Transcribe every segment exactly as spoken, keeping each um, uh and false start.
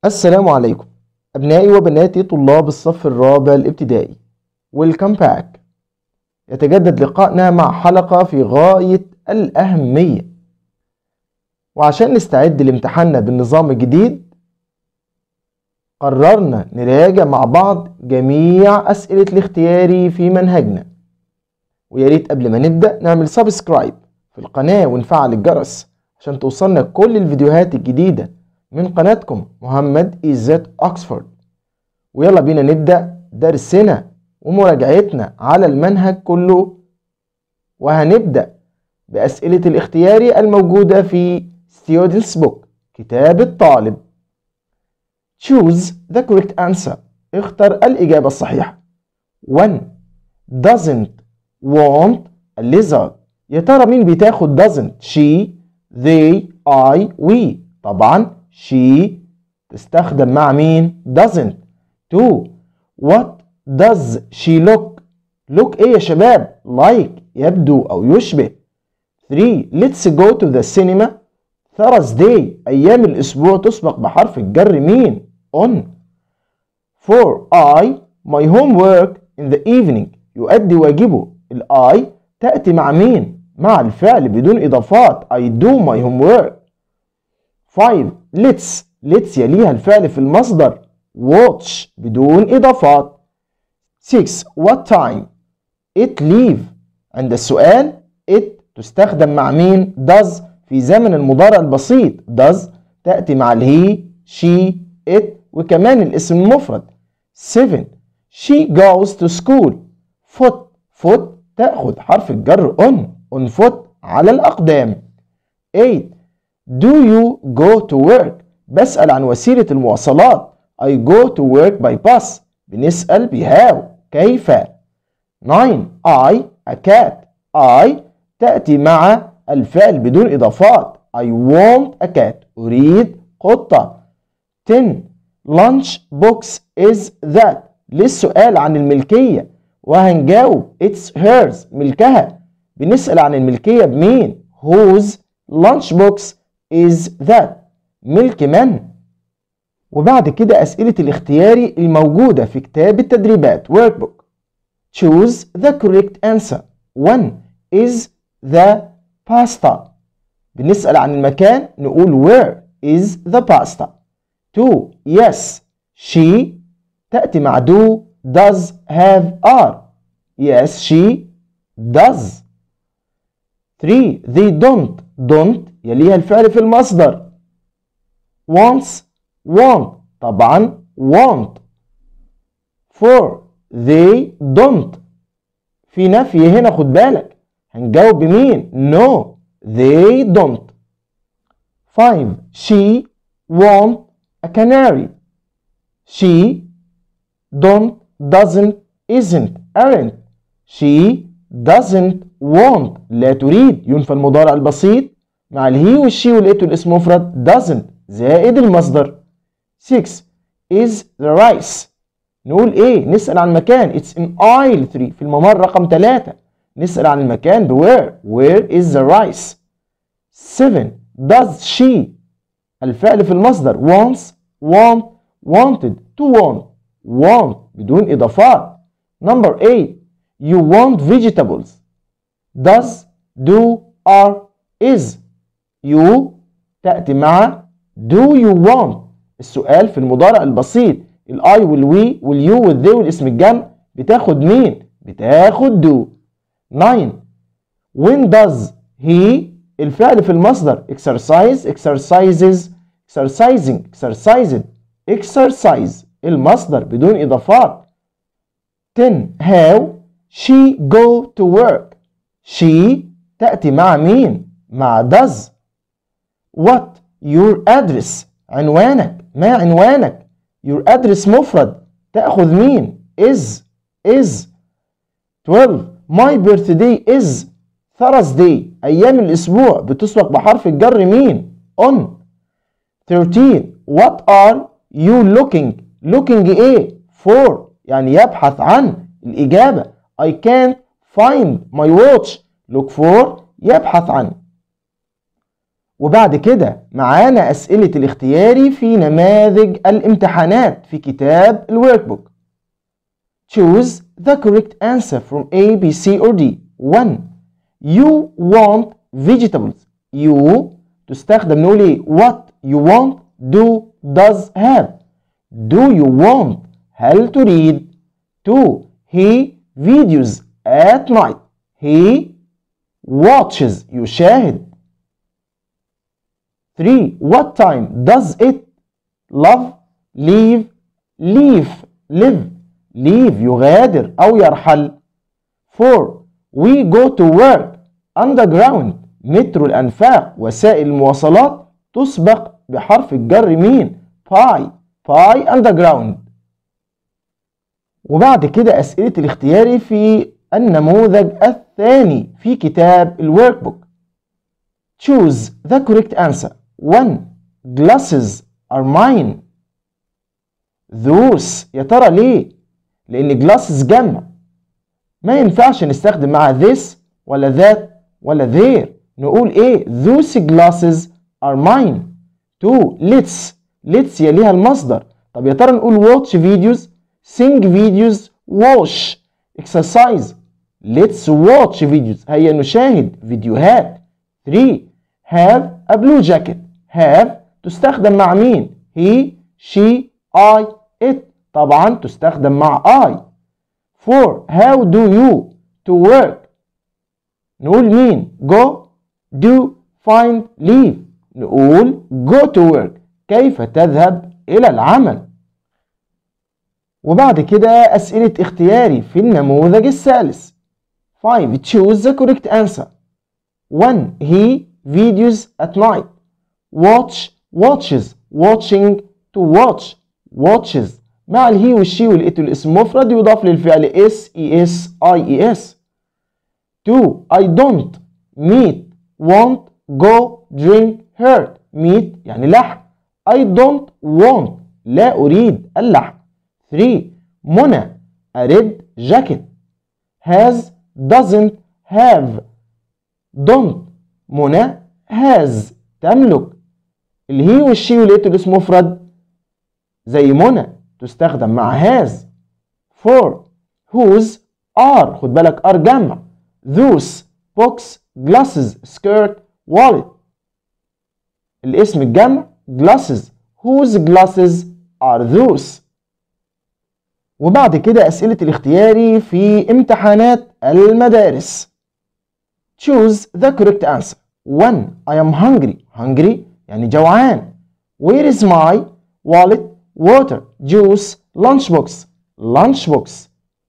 السلام عليكم أبنائي وبناتي طلاب الصف الرابع الابتدائي. Welcome back. يتجدد لقائنا مع حلقة في غاية الأهمية، وعشان نستعد لامتحاننا بالنظام الجديد قررنا نراجع مع بعض جميع أسئلة الاختياري في منهجنا. وياريت قبل ما نبدأ نعمل سبسكرايب في القناة ونفعل الجرس عشان توصلنا كل الفيديوهات الجديدة من قناتكم محمد إيزات أكسفورد. ويلا بينا نبدأ درسنا ومراجعتنا على المنهج كله، وهنبدأ بأسئلة الاختياري الموجودة في Student's Book كتاب الطالب. Choose the correct answer. اختر الإجابة الصحيحة. one. Doesn't want a lizard. يا ترى مين بتاخد doesn't؟ she, they, I, we. طبعا she تستخدم مع مين؟ doesn't. two. What does she look? look ايه يا شباب؟ like يبدو او يشبه. three. Let's go to the cinema Thursday. ايام الاسبوع تسبق بحرف الجر مين؟ on. four. I my homework in the evening. يؤدي واجبه. I تأتي مع مين؟ مع الفعل بدون اضافات. I do my homework. five. let's let's يليها الفعل في المصدر watch بدون إضافات. six. what time it leave. عند السؤال it تستخدم مع مين؟ does في زمن المضارع البسيط. does تأتي مع الهي she it وكمان الاسم المفرد. seven. she goes to school foot foot تأخذ حرف الجر on on foot على الأقدام. eight. do you go to work. بسأل عن وسيلة المواصلات. I go to work by bus. بنسأل بهاو كيف. nine. I a cat. I تأتي مع الفعل بدون إضافات. I want a cat. أريد قطة. ten. lunch box is that. للسؤال عن الملكية وهنجاوب it's hers ملكها. بنسأل عن الملكية بمين؟ whose lunch box is that. ملك من؟ وبعد كده أسئلة الاختياري الموجودة في كتاب التدريبات workbook. choose the correct answer. one. is the pasta. بنسأل عن المكان نقول where is the pasta. two. yes she تأتي مع do does have are. yes she does. three. they don't don't يليها الفعل في المصدر. wants want طبعا want. four. they don't في نفي هنا خد بالك هنجاوب بمين؟ no they don't. five. she want a canary. she don't doesn't isn't aren't. she doesn't want لا تريد ينفى المضارع البسيط مع الهي والشي والإت والاسم مفرد doesn't زائد المصدر. six. is the rice. نقول ايه؟ نسأل عن مكان it's in aisle three في الممر رقم ثلاثة. نسأل عن المكان ب where where is the rice. seven. does she الفعل في المصدر wants want wanted to want want بدون إضافات. number eight. you want vegetables. does do are is. you تأتي مع do you want. السؤال في المضارع البسيط الاي والوي واليو والذي والاسم الجمع بتاخد مين؟ بتاخد do. nine. when does he الفعل في المصدر exercise exercises exercising exercised exercise المصدر بدون إضافات. ten. how she go to work. she تأتي مع مين؟ مع does. what your address عنوانك ما عنوانك. your address مفرد تأخذ مين؟ is is. twelve. my birthday is Thursday. أيام الأسبوع بتسبق بحرف الجر مين؟ on. thirteen. what are you looking looking إيه؟ for يعني يبحث عن. الإجابة I can't find my watch. look for يبحث عن. وبعد كده معانا أسئلة الاختياري في نماذج الامتحانات في كتاب الورك بوك. Choose the correct answer from A, B, C or D. one. You want vegetables. You تستخدم نقول ايه؟ What you want, do, does, have. Do you want؟ هل تريد؟ two. He videos at night. He watches يشاهد. three. What time does it love, leave, leave, live, leave يغادر أو يرحل. four. We go to work underground. مترو الأنفاق وسائل المواصلات تسبق بحرف الجر مين؟ باي باي underground. وبعد كده أسئلة الاختياري في النموذج الثاني في كتاب الورك بوك. Choose the correct answer. one. Glasses are mine. Those يا ترى ليه؟ لأن glasses جمع، ما ينفعش نستخدم مع this ولا that ولا there. نقول إيه؟ Those glasses are mine. two. Let's let's يليها المصدر. طب يا ترى نقول watch videos, sing videos, wash, exercise. Let's watch videos. هيا نشاهد فيديوهات. three. Have a blue jacket. have تستخدم مع مين؟ he, she, I, it. طبعا تستخدم مع I. four. How do you to work؟ نقول مين؟ go, do, find, leave. نقول go to work. كيف تذهب إلى العمل؟ وبعد كده أسئلة اختياري في النموذج الثالث. five. Choose the correct answer. one. He videos at night. watch watches. watching to watch watches. مع الهي والشي والإت والاسم مفرد يضاف للفعل اس اي اس اي اي اس. two. I don't meet want go drink hurt. meet يعني لحم. I don't want لا أريد اللحم. three. منى a red jacket. has doesn't have. don't منى has تملك. الهي والشي والإت والاسم مفرد زي منى تستخدم مع has. four. whose are خد بالك are جمع. those books glasses skirt wallet. الاسم الجمع glasses. whose glasses are those. وبعد كده أسئلة الاختياري في امتحانات المدارس. choose the correct answer. one. I am hungry. hungry يعني جوعان. where is my wallet, water, juice, lunchbox. lunchbox.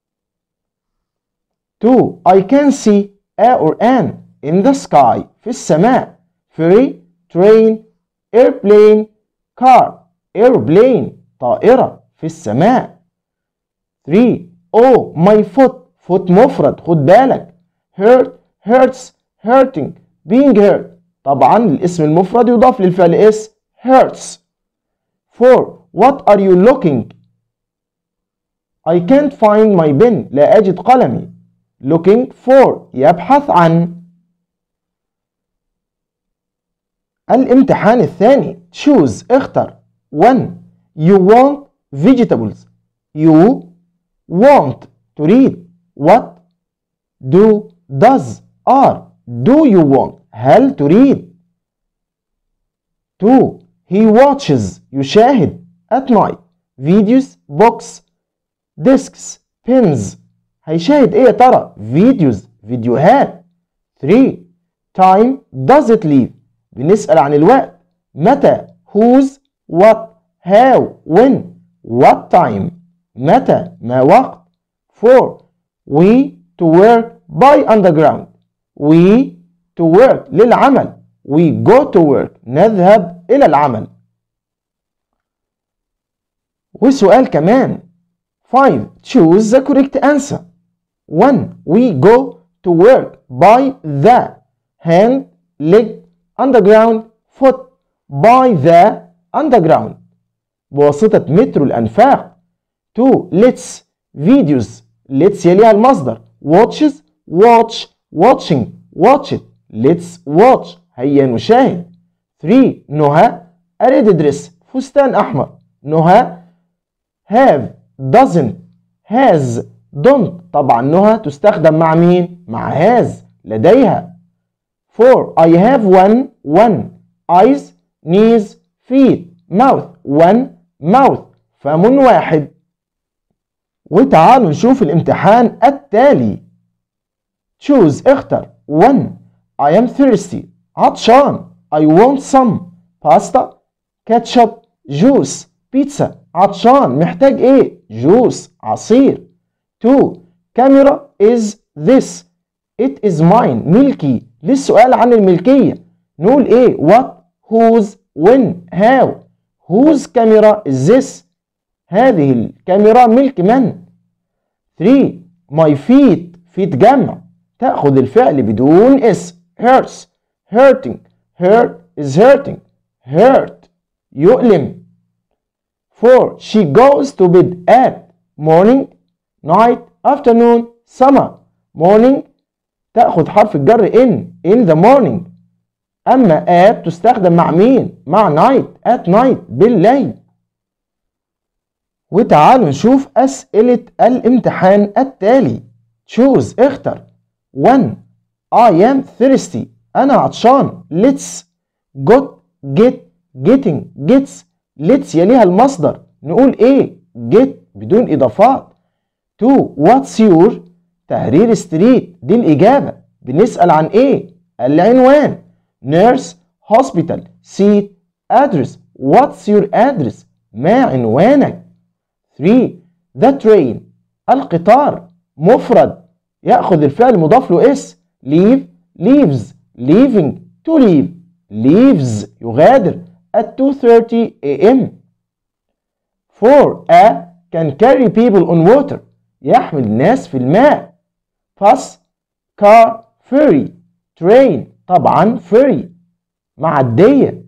two. I can see a or an in the sky في السماء. ferry, train, airplane, car. airplane طائرة في السماء. three. oh my foot. foot مفرد خد بالك. hurt, hurts, hurting, being hurt. طبعا الاسم المفرد يضاف للفعل اس hurts. four. what are you looking؟ I can't find my pen. لا أجد قلمي. looking for يبحث عن. الامتحان الثاني. choose اختر. one. you want vegetables. you want تريد. what do does are. do you want هل تريد. two. he watches يشاهد at night videos books discs pens. هيشاهد ايه يا ترى؟ فيديوز فيديوهات. three. time does it leave. بنسأل عن الوقت. متى whose what how when what time. متى ما وقت. four. we to work by underground. we to work للعمل. we go to work نذهب إلى العمل. وسؤال كمان. five. choose the correct answer. one. we go to work by the hand, leg, underground, foot. by the underground بواسطة مترو الأنفاق. two. let's videos. let's يليها المصدر. watches watch watching watch it. let's watch هيا نشاهد. three نهى أريد درس فستان أحمر. نهى have doesn't has don't. طبعا نهى تستخدم مع مين؟ مع has لديها. four I have one one eyes knees feet mouth one mouth فم واحد. وتعالوا نشوف الامتحان التالي. choose اختر. one I am thirsty عطشان. I want some pasta ketchup juice pizza. عطشان محتاج ايه؟ juice عصير. two camera is this it is mine ملكي. للسؤال عن الملكية نقول ايه؟ what whose when how. whose camera is this هذه الكاميرا ملك من؟ three my feet feet جمع تأخذ الفعل بدون اس. hurts hurting hurt is hurting hurt يؤلم. four she goes to bed at morning night afternoon summer. morning تأخذ حرف الجر in in the morning. أما at تستخدم مع مين؟ مع night at night بالليل. وتعالوا نشوف أسئلة الامتحان التالي. choose اختر. one I am thirsty أنا عطشان. let's got get getting gets let's يليها المصدر نقول ايه؟ get بدون إضافات. two what's your تحرير ستريت دي الإجابة. بنسأل عن ايه؟ العنوان. nurse hospital seat address what's your address ما عنوانك. three the train القطار مفرد يأخذ الفعل مضاف له اس. leave leaves leaving to leave leaves يغادر at two thirty a m four a can carry people on water يحمل الناس في الماء. bus car ferry train طبعا ferry معدية.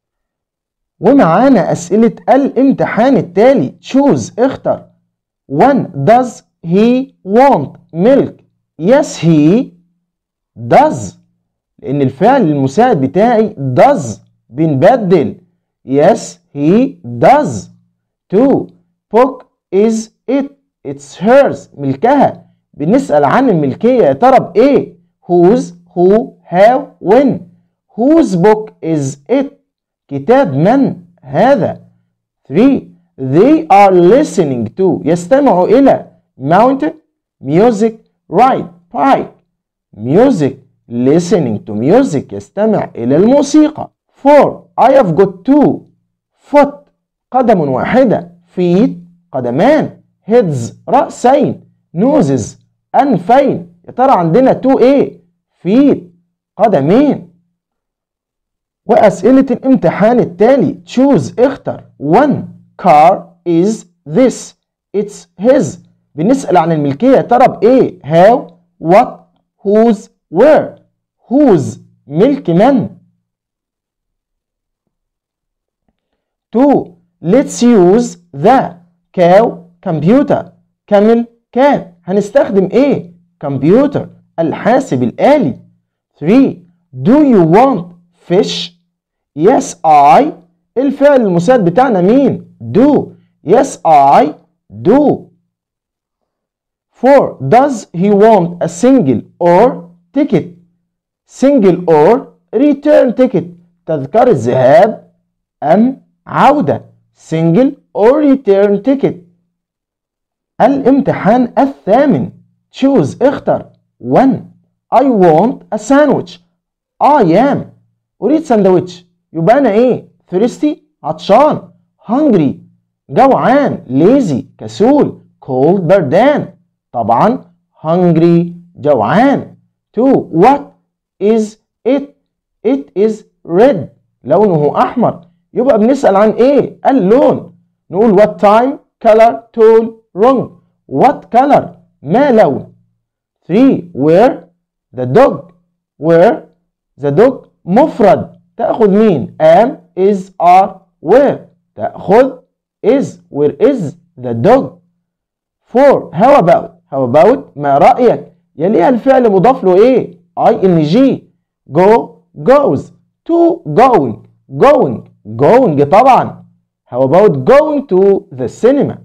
ومعانا أسئلة الامتحان التالي. choose اختر. one does he want milk yes he does لأن الفعل المساعد بتاعي does بنبدل yes he does. two book is it it's hers ملكها. بنسأل عن الملكية يا ترى بإيه؟ whose who how when. whose book is it كتاب من هذا. three they are listening to يستمعوا إلى mountain music ride bike music listening to music يستمع إلى الموسيقى. four I have got two foot قدم واحدة feet قدمان heads رأسين noses أنفين. يا ترى عندنا two ايه؟ feet قدمين. وأسئلة الامتحان التالي. choose اختر. one car is this it's his بنسأل عن الملكية يا ترى بإيه؟ how what whose where. whose ملك من. two let's use the cow computer camel cat هنستخدم ايه؟ كمبيوتر الحاسب الآلي. three do you want fish yes I الفعل المساعد بتاعنا مين؟ do yes I do. four does he want a single or ticket single or return ticket تذكرة الذهاب أم عودة single or return ticket. الامتحان الثامن. choose اختر. one I want a sandwich I am أريد سندوتش يبقى أنا إيه؟ thirsty عطشان hungry جوعان lazy كسول cold بردان طبعا hungry جوعان. two what is it it is red لونه أحمر يبقى بنسأل عن إيه؟ اللون نقول what time color tall wrong what color ما لون. three where the dog where the dog مفرد تأخذ مين؟ am is are where تأخذ is where is the dog. four how about how about ما رأيك يليها الفعل مضاف له ايه؟ ing go goes to going going going طبعا. How about going to the cinema؟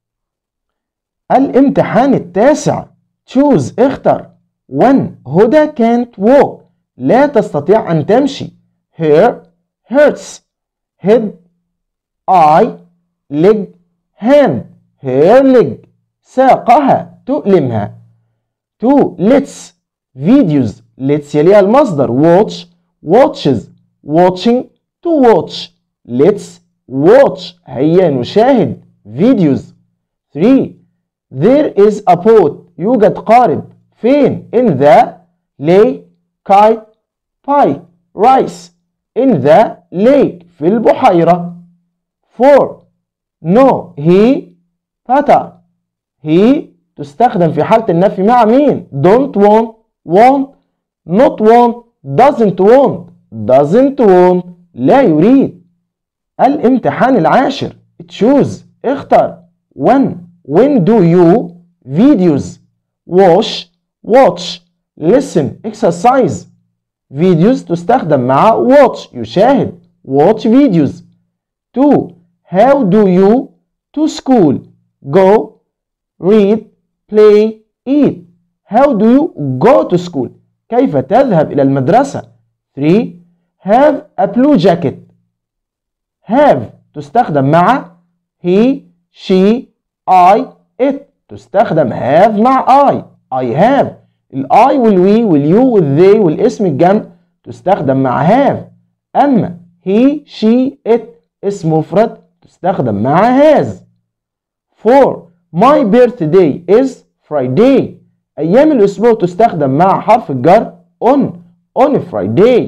الامتحان التاسع choose اختر. when هدى can't walk لا تستطيع أن تمشي. her hurts head eye leg hand her leg ساقها تؤلمها. two let's videos let's يليها المصدر watch watches watching to watch let's watch هيا نشاهد videos. three there is a boat يوجد قارب فين؟ in the lake kite pie rice in the lake في البحيرة. four no he better he تستخدم في حالة النفي مع مين؟ don't want want not want doesn't want doesn't want لا يريد. الامتحان العاشر choose اختر. when when do you videos watch watch listen exercise videos تستخدم مع watch يشاهد watch videos. two how do you to school go read play eat how do you go to school كيف تذهب إلى المدرسة. three have a blue jacket have تستخدم مع he she I it تستخدم have مع I I have الI والوي واليو والذي والاسم الجمع تستخدم مع have. أما he she it اسم مفرد تستخدم مع has. four my birthday is Friday أيام الأسبوع تستخدم مع حرف الجر on on Friday.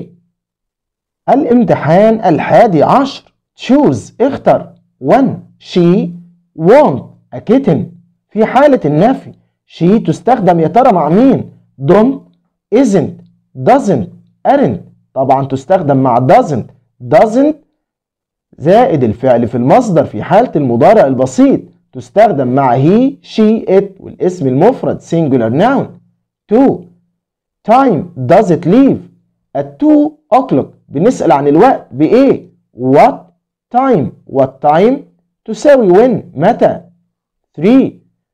الامتحان الحادي عشر choose اختر. when she want a kitten في حالة النفي she تستخدم يا ترى مع مين؟ don't isn't doesn't aren't طبعا تستخدم مع doesn't doesn't زائد الفعل في المصدر في حالة المضارع البسيط تستخدم مع he she it والاسم المفرد singular noun. two time does it leave at two o'clock بنسأل عن الوقت بإيه؟ what time what time تساوي when متى. three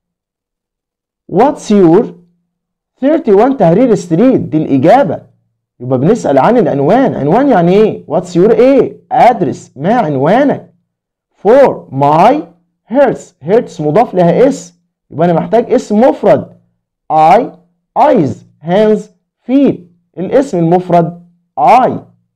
what's your ثلاثة وواحد تهرير ستريت دي الإجابة يبقى بنسأل عن العنوان. عنوان يعني إيه؟ what's your إيه؟ address ما عنوانك. four my hurts hurts مضاف لها اسم يبقى أنا محتاج اسم مفرد I eyes hands feet الاسم المفرد I.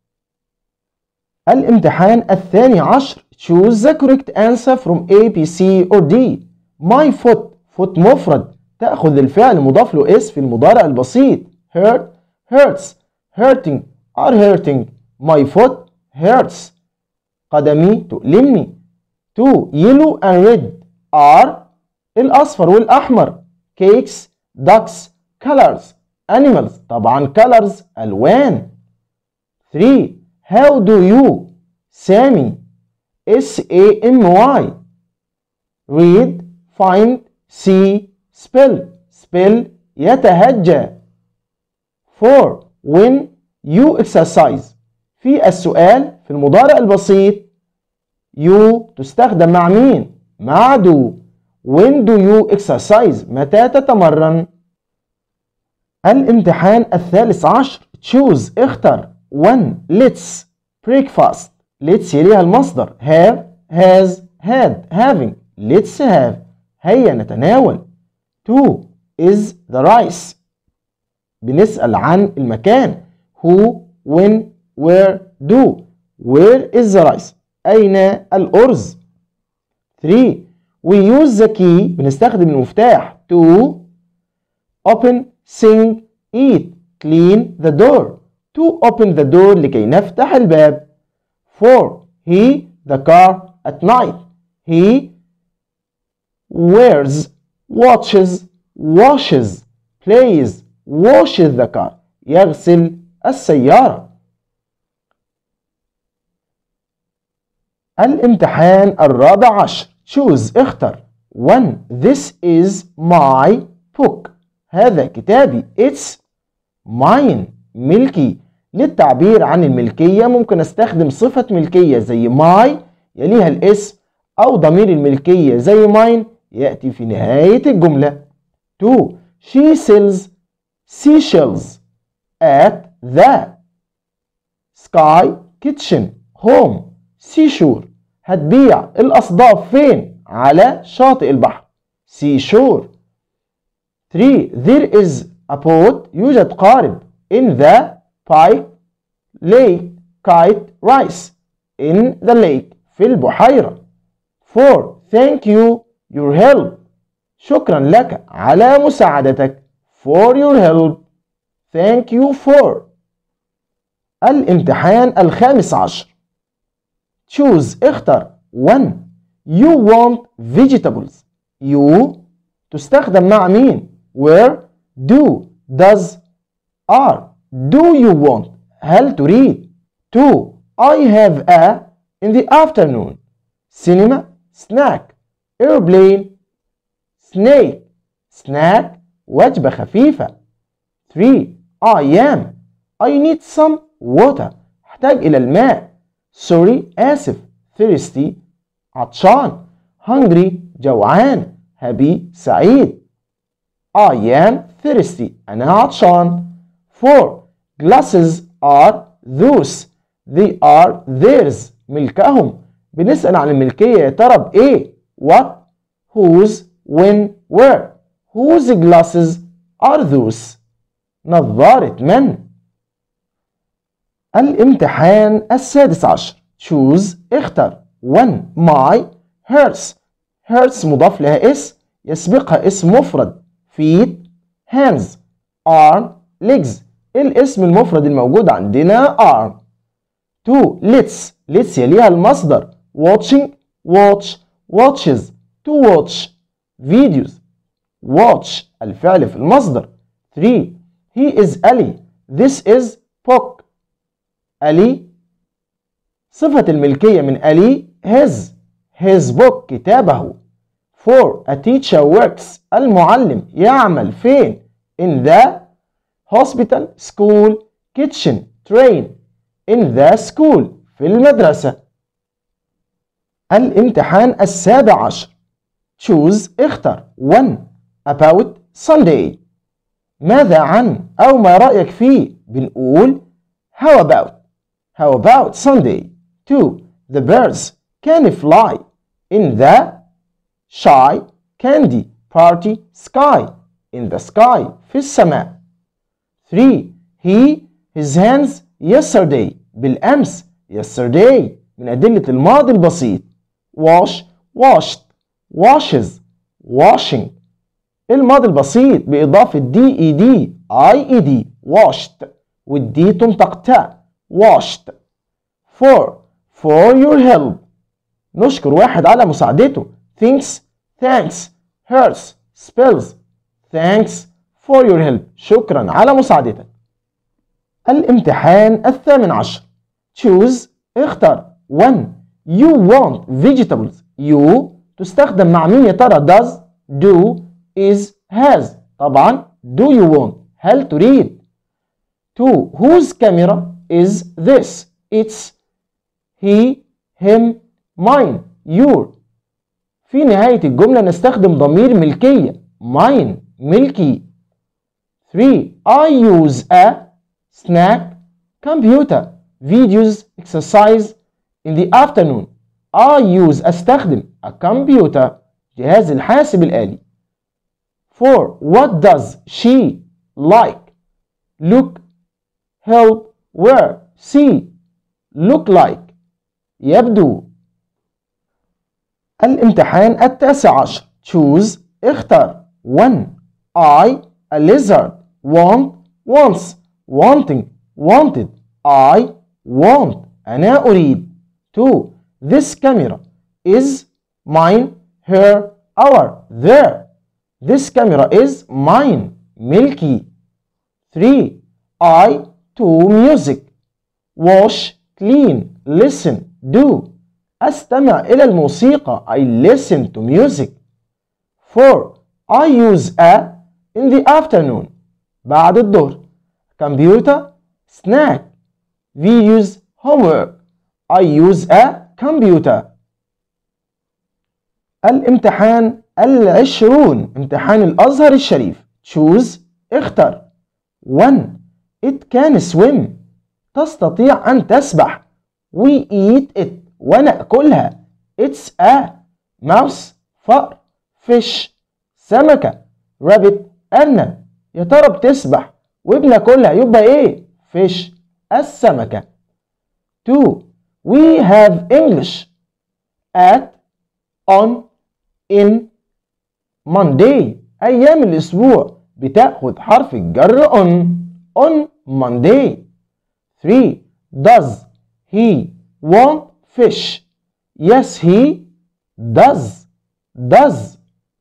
الامتحان الثاني عشر choose the correct answer from A, B, C or D. my foot foot مفرد تأخذ الفعل مضاف له اس في المضارع البسيط hurt hurts hurting are hurting my foot hurts قدمي تؤلمني. two yellow and red are الأصفر والأحمر cakes ducks colors animals طبعا colors ألوان. three how do you سامي S A M Y read find see spell spell يتهجى. four when you exercise في السؤال في المضارع البسيط you تستخدم مع مين؟ مع do. when do you exercise متى تتمرن. الامتحان الثالث عشر choose اختر. one let's breakfast let's يليها المصدر have has had having let's have هيا نتناول. two is the rice بنسأل عن المكان who when where do where is the rice أين الأرز. three we use the key بنستخدم المفتاح to open sing eat clean the door to open the door لكي نفتح الباب. four he the car at night he wears watches washes plays washes the car يغسل السيارة. الامتحان الرابع عشر choose اختر. one this is my book هذا كتابي it's mine ملكي للتعبير عن الملكية ممكن استخدم صفة ملكية زي my يليها الاسم، أو ضمير الملكية زي mine يأتي في نهاية الجملة. two. She sells seashells at the sky kitchen home seashore. هتبيع الأصداف فين؟ على شاطئ البحر seashore. three. There is a boat يوجد قارب in the pike lake kite rice in the lake في البحيرة. four. Thank you your help. شكرا لك على مساعدتك for your help. Thank you for. الامتحان الخامس عشر. choose اختر. one. You want vegetables. You تستخدم مع مين؟ where. do does are. Do you want هل تريد. two. I have a in the afternoon. cinema snack airplane snake snack وجبة خفيفة. three. I am I need some water. احتاج إلى الماء. sorry آسف. thirsty عطشان. hungry جوعان. happy سعيد. I am thirsty أنا عطشان. four. glasses are those. they are theirs ملكهم. بنسأل عن الملكية يا ترى بإيه؟ what whose when where. whose glasses are those. نظارة من. الامتحان السادس عشر. choose اختر. one. my hers. hers مضاف لها اس يسبقها اسم مفرد. feet hands arm legs. الاسم المفرد الموجود عندنا arm. two. let's let's يليها المصدر watching watch watches to watch videos. watch الفعل في المصدر. three. he is Ali. this is book. Ali صفة الملكية من Ali his. his book كتابه. four. a teacher works. المعلم يعمل فين؟ in the hospital school kitchen train. in the school في المدرسة. الامتحان السابع عشر. choose اختر. one. about Sunday. ماذا عن أو ما رأيك فيه؟ بنقول how about. how about Sunday. two. the birds can fly in the shy candy party sky. in the sky في السماء. three. he his hands yesterday. بالأمس yesterday من أدلة الماضي البسيط. wash washed washes washing. الماضي البسيط بإضافة دي إي دي آي إي دي washed والدي تنطق تاء washed. four. for your help. نشكر واحد على مساعدته. thanks thanks hurts spells. thanks for your help. شكرا على مساعدتك. الامتحان الثامن عشر. choose اختر. one. you want vegetables. you تستخدم مع مين يا ترى؟ does do is has. طبعا do you want هل تريد. two. whose camera is this. it's he him mine your. في نهاية الجملة نستخدم ضمير ملكية mine ملكي. three. I use a snack computer videos exercise in the afternoon. I use أستخدم a computer جهاز الحاسب الآلي. four. what does she like look help wear see look like يبدو. الامتحان التاسع عشر. choose اختر. one. I a lizard want wants wanting wanted. I want أنا أريد. two. this camera is mine her our their. this camera is mine ملكي. three. I to music wash clean listen do. أستمع إلى الموسيقى I listen to music. four. I use a in the afternoon بعد الظهر. computer snack We use homework. I use a computer. الامتحان العشرون، امتحان الأزهر الشريف. choose اختر. one. It can swim. تستطيع أن تسبح. we eat it. ونأكلها. it's a mouse. فأر. fish. سمكة. rabbit. أرنب. يا ترى بتسبح وبناكلها يبقى إيه؟ fish. السمكة. two. We have English at, on, in, Monday. أيام الأسبوع بتأخذ حرف الجر on. on Monday. three. Does he want fish? Yes he does. does.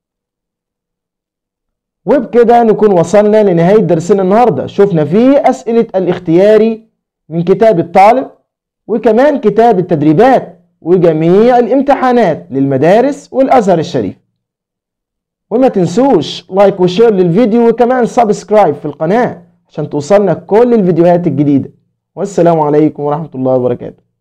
وبكده نكون وصلنا لنهاية درسنا النهاردة. شفنا فيه أسئلة الاختياري من كتاب الطالب، وكمان كتاب التدريبات، وجميع الامتحانات للمدارس والأزهر الشريف. وما تنسوش لايك وشير للفيديو، وكمان سبسكرايب في القناة عشان توصلنا كل الفيديوهات الجديدة. والسلام عليكم ورحمة الله وبركاته.